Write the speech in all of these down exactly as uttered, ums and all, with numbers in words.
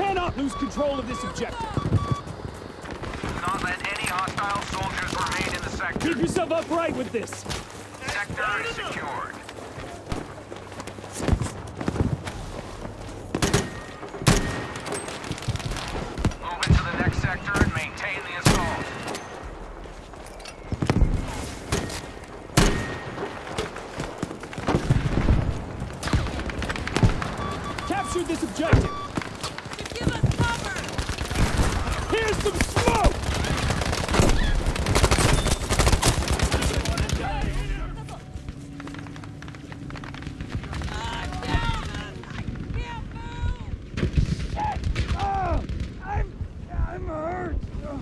cannot lose control of this objective. Do not let any hostile soldiers remain in the sector. Keep yourself upright with this. Sector is secured. Move into the next sector and maintain the assault. Capture this objective. Give us cover! Here's some smoke! Oh, I'm, I'm hurt.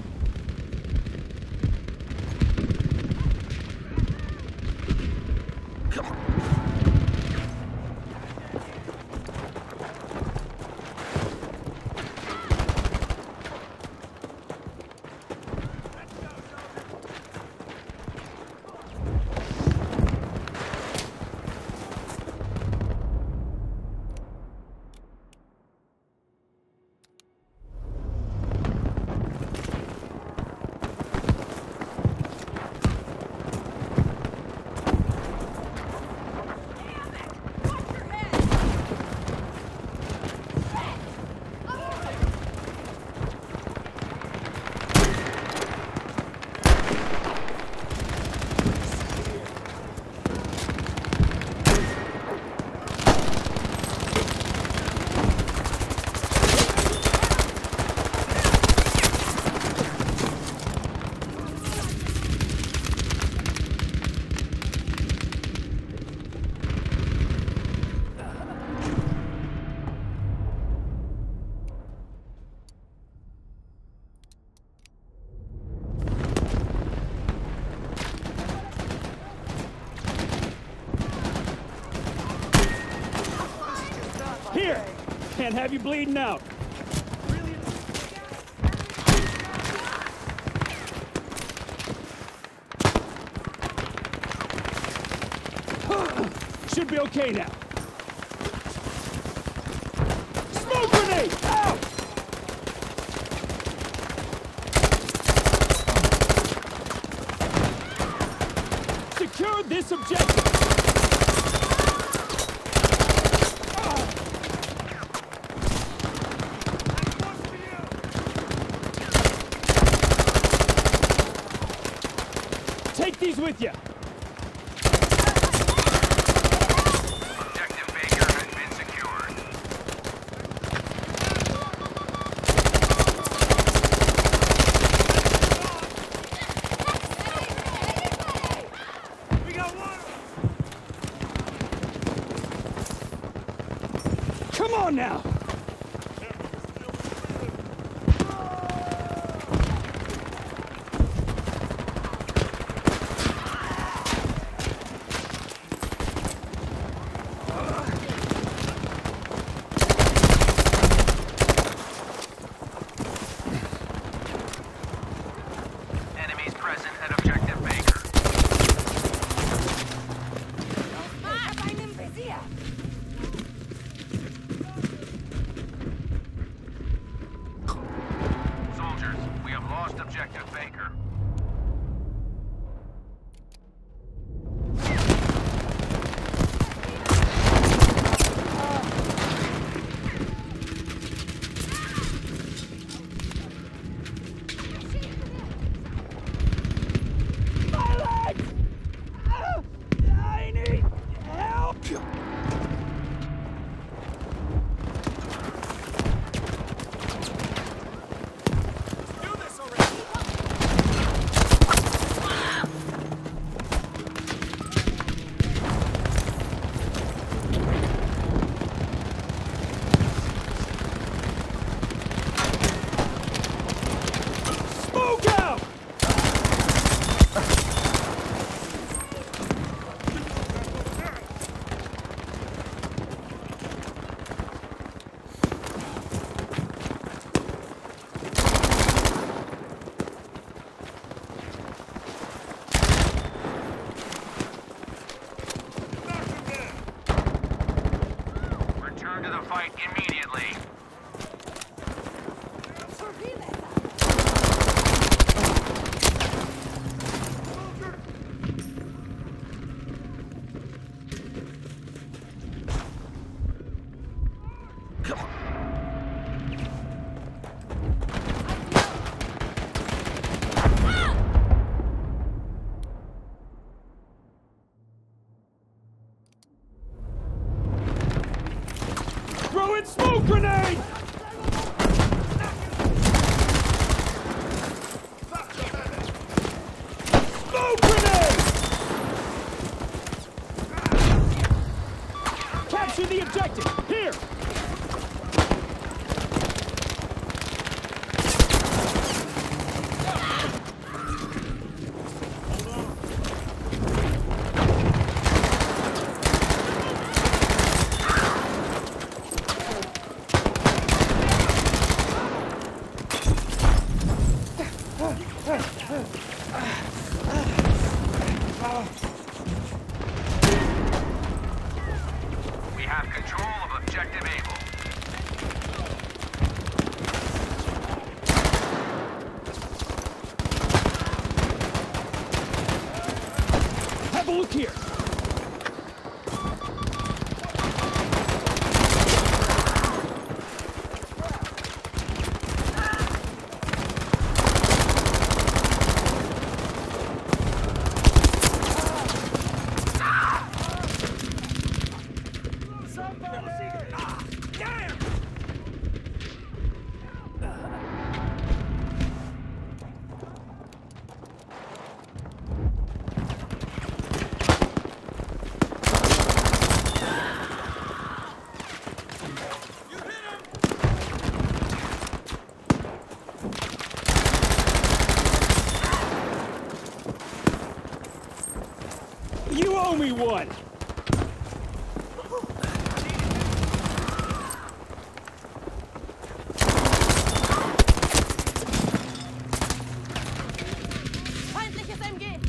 Here! Can't have you bleeding out. Should be okay now. Smoke grenade! Out! Secure this objective! Take these with you. Objective Baker has been secured. We got one! Come on now! Enemies present at Objective Baker. Ah, I'm Nvidia! Soldiers, we have lost Objective Baker. My legs! Ah, I need help! Do this already! Smoke out! Return to the fight immediately. Throwing smoke grenade! Smoke grenade! Capture the objective! Here! We have control of objective Able. Have a look here! You owe me one! Feindliches M G!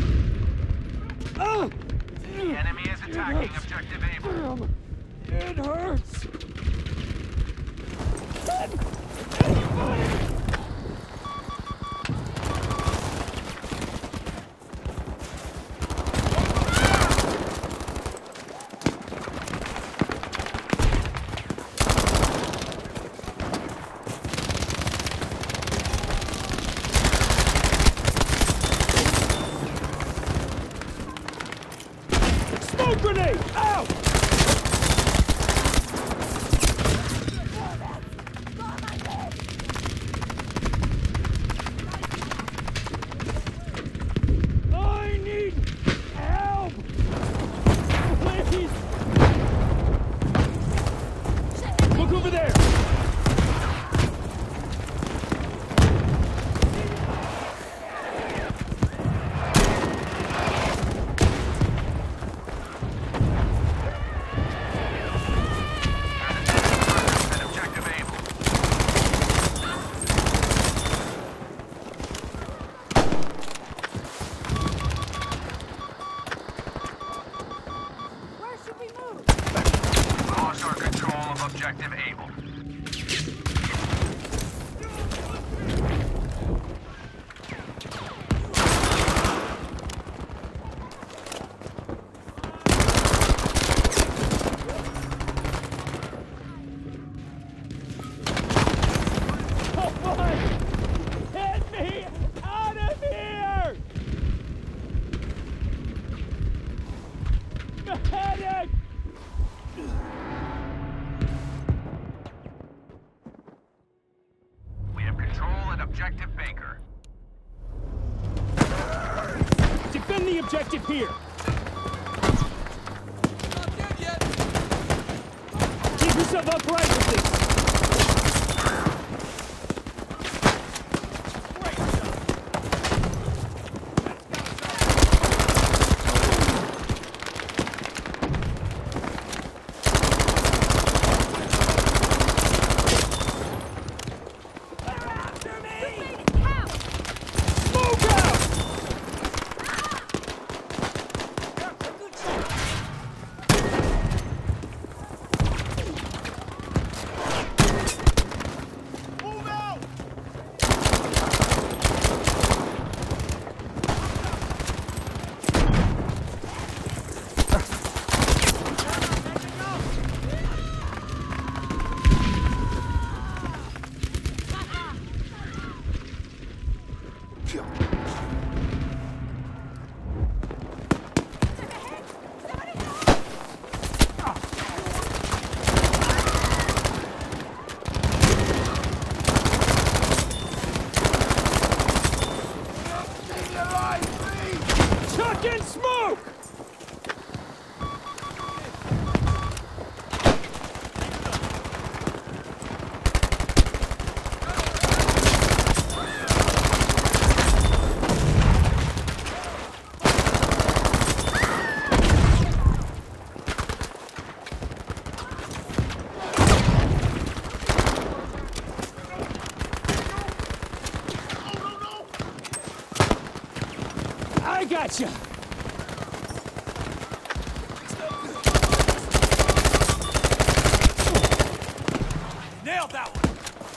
Ah! The enemy is attacking objective Able. Damn. It hurts! Smoke grenade! Out! I need help! Please! Look over there! At objective Able. Where should we move? Lost our control of objective Able. Come on! Get me out of here! Medic! We have control at objective Baker. Defend the objective here! Not dead yet! Keep yourself upright with this! Smoke out! gotcha! Nailed that one!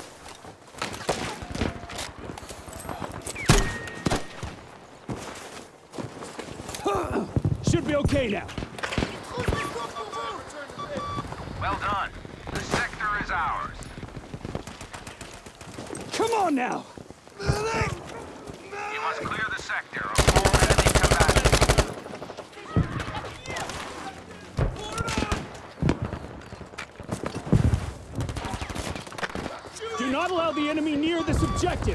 Should be okay now. Well done. The sector is ours. Come on now! You must clear the sector of all enemy combatants. Do not allow the enemy near this objective!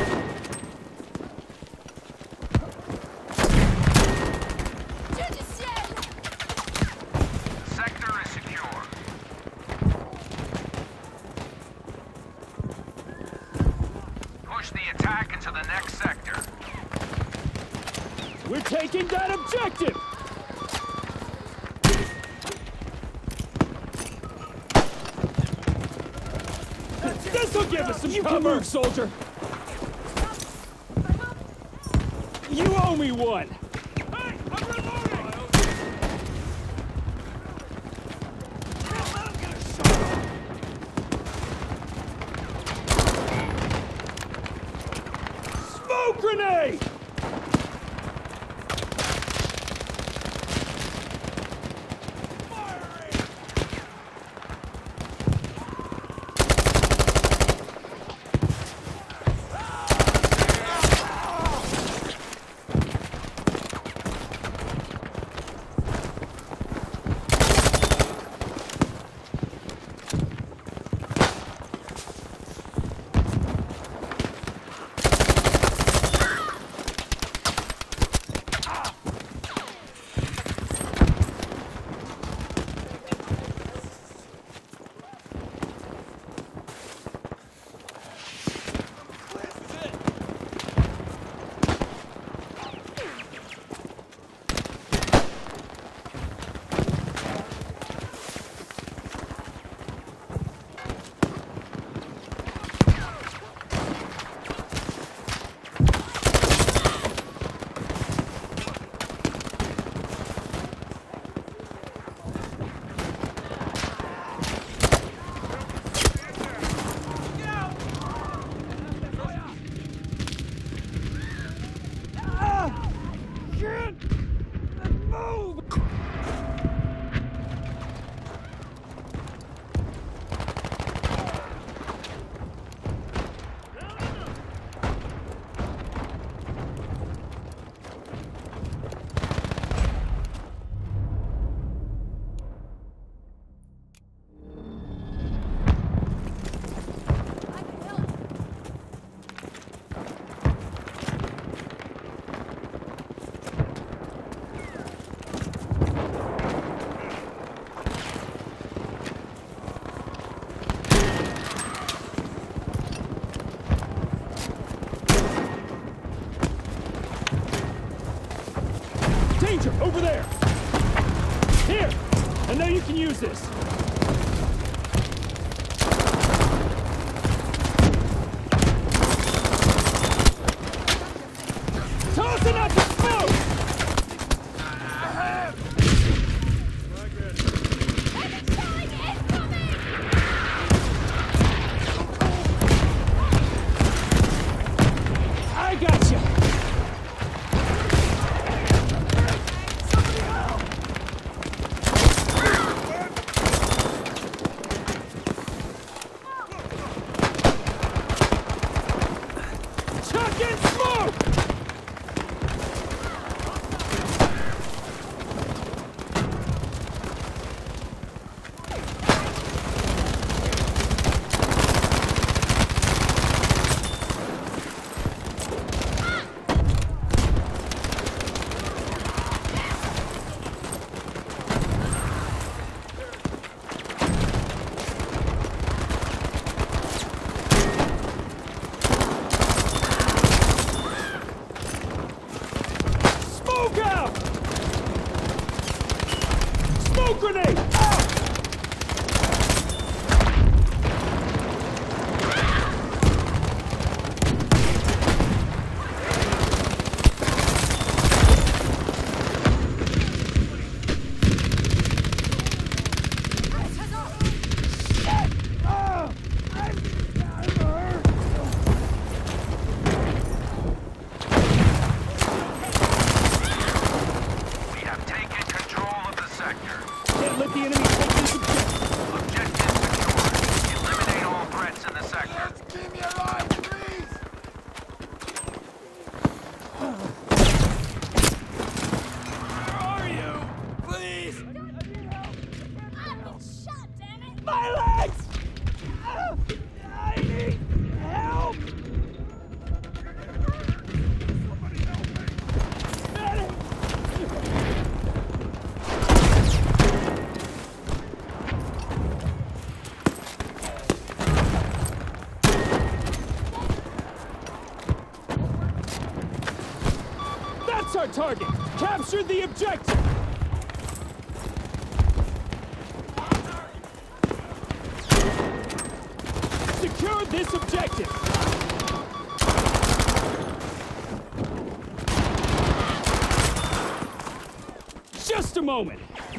The sector is secure. Push the attack into the next sector. We're taking that objective! This'll give us some you cover! You can move, soldier! You owe me one! Hey, I'm reloading! Smoke grenade! Danger! Over there! Here! I know you can use this! Tossing up the smoke! I gotcha! Chucking smoke! Smoke out! Smoke grenade! Out! My legs! Ah, I need help! Medic! That's our target! Capture the objective! Secure this objective! Just a moment!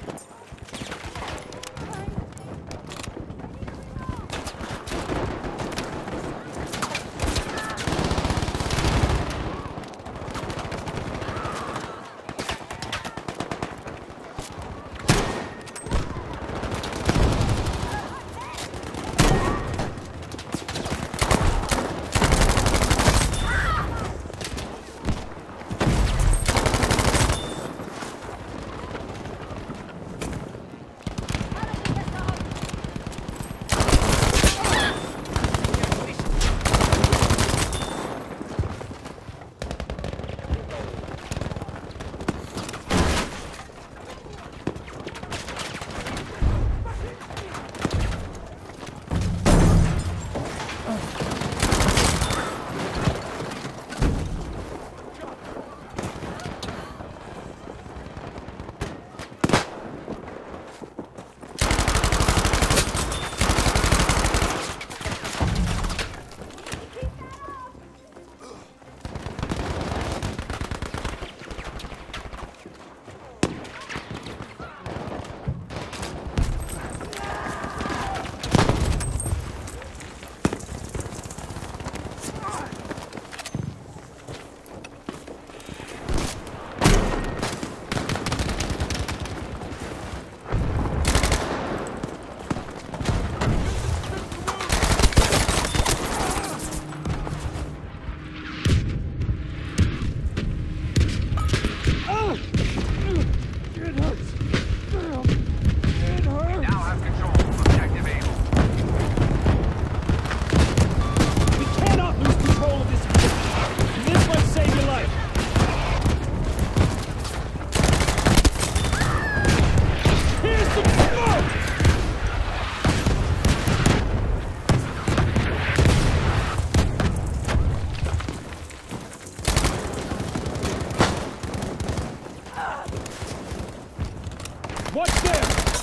Watch there!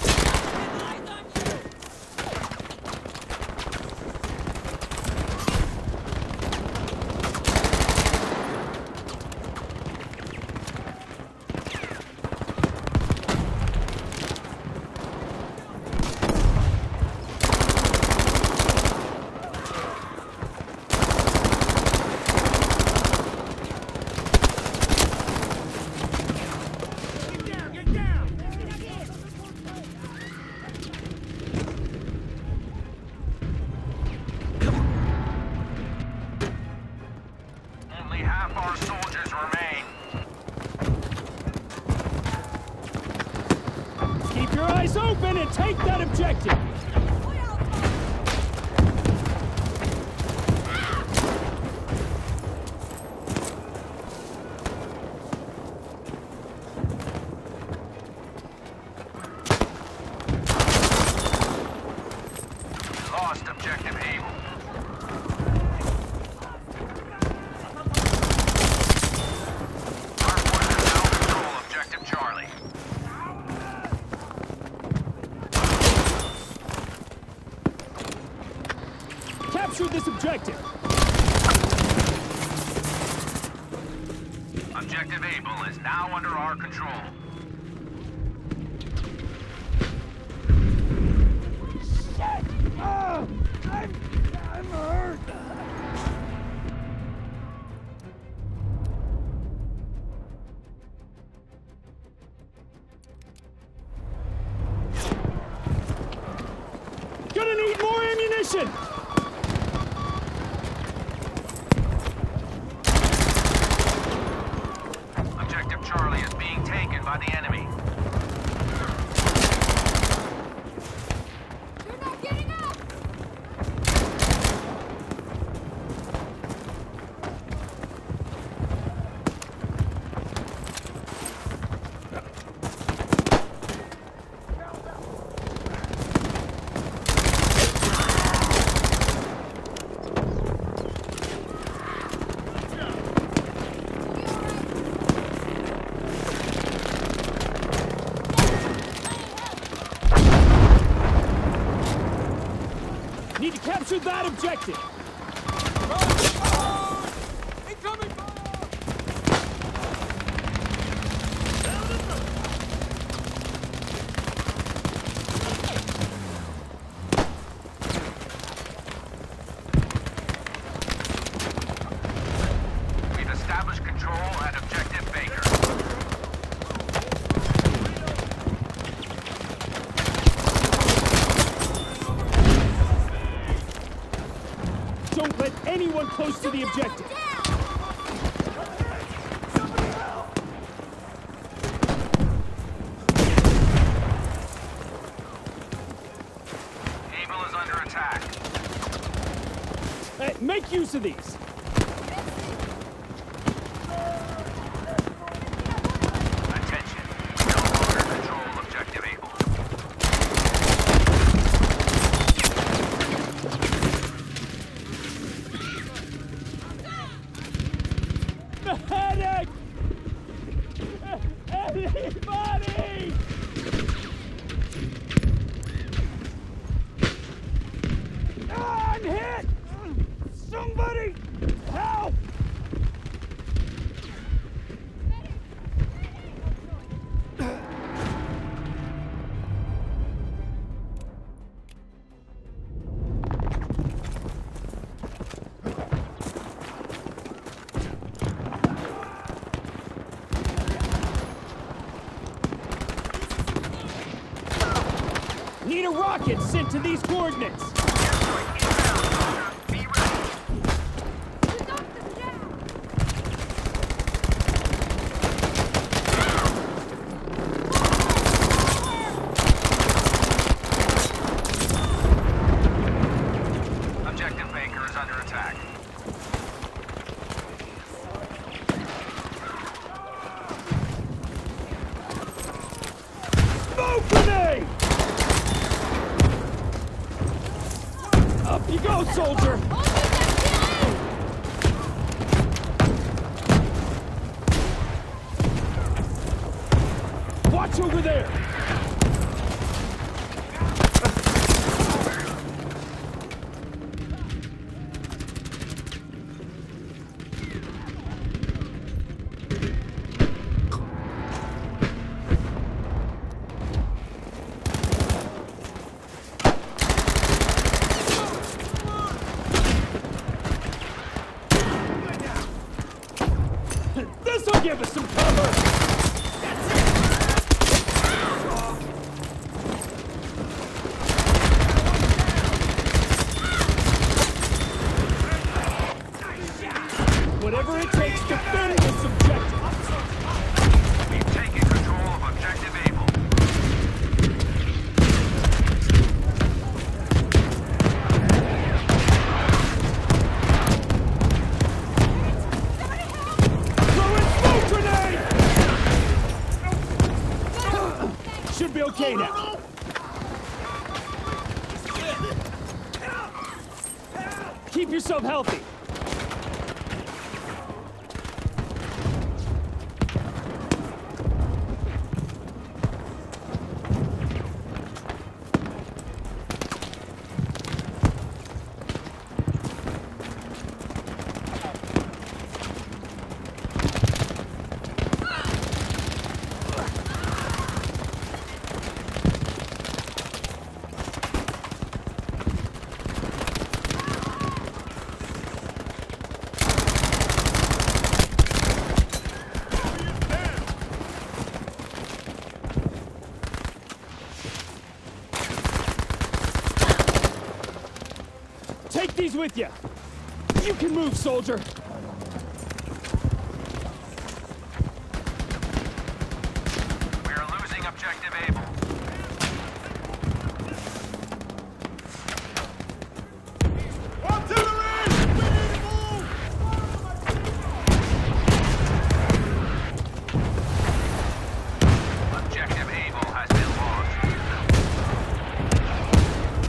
Half our soldiers remain. Keep your eyes open and take that objective! Lost objective Able. Capture this objective! Objective Able is now under our control. Shit! Oh, I'm... I'm hurt! Gonna need more ammunition! Charlie is being taken by the enemy. You're not Need to capture that objective! Incoming fire! We've established control at Objective Baker. Don't let anyone close to the objective! Able is under attack. Hey, make use of these! Attention. No longer control Objective Able. Medic! Anybody! Ah, I'm hit! Somebody! Help! Need a rocket sent to these coordinates! Be ready. Objective Baker is under attack. Smoke grenade! Up you go, soldier! Watch over there! This'll give us some cover! Whatever it takes to defend this objective! We've taken control of Objective Able. Throw in smoke grenade! Should be okay now. Keep yourself healthy. Take these with you. You can move, soldier. We're losing Objective Able. Objective Able has been lost.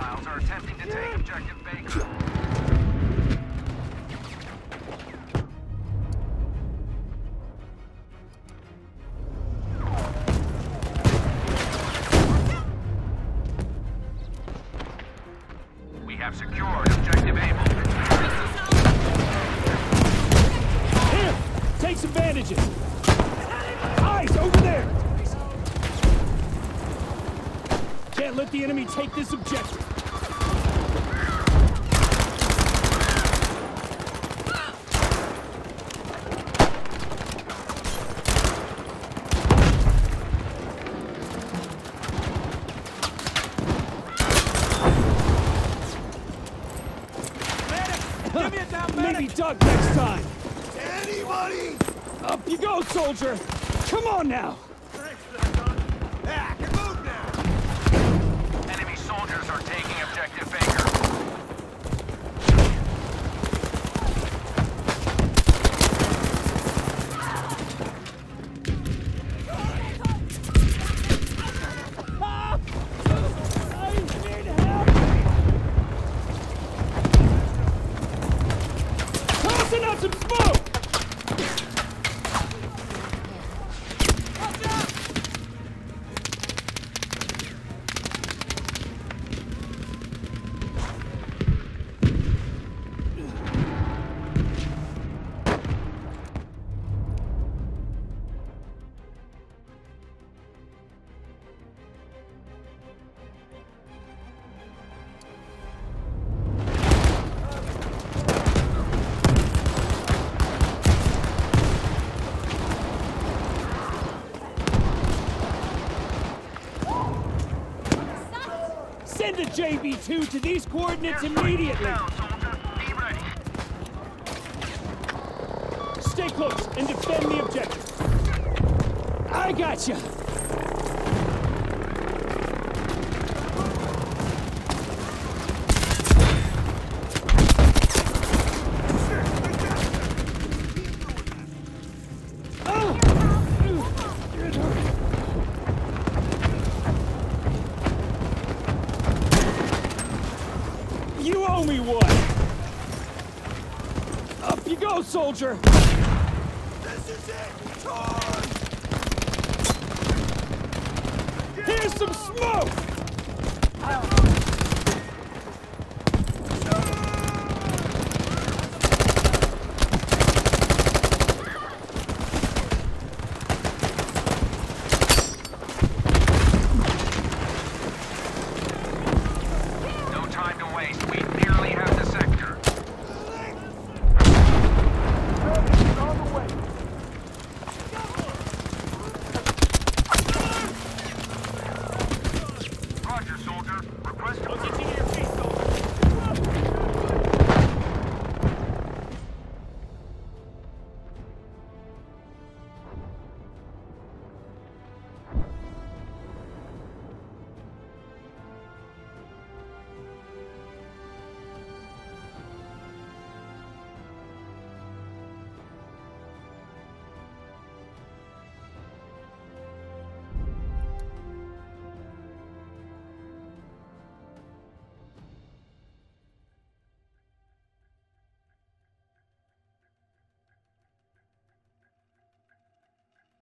hostiles are attempting to take objective Baker. We have secured objective Able. Here! Take some bandages! Eyes over there! Can't let the enemy take this objective. Give me a down medic! Maybe Doug next time! Anybody? Up you go, soldier! Come on now! Thanks for that, Don. Yeah, you move now! Enemy soldiers are taking objective Baker. Ah! I need help! Tossing out some smoke! Watch out! Send a J B two to these coordinates immediately! Down, soldier. Be ready. Stay close and defend the objective. I gotcha! Oh! It hurt. You owe me one! Up you go, soldier! This is it! Charge! Here's some smoke! No time to waste. We nearly have the sector. On the way! Roger, soldier. Request approved.